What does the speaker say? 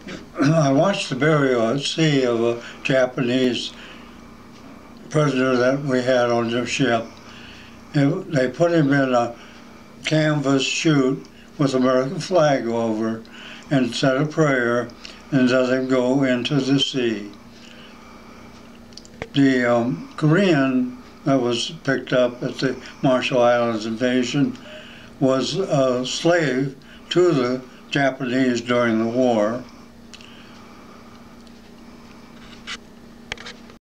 I watched the burial at sea of a Japanese prisoner that we had on the ship. They put him in a canvas chute with American flag over and said a prayer and let him go into the sea. The Korean that was picked up at the Marshall Islands invasion was a slave to the Japanese during the war,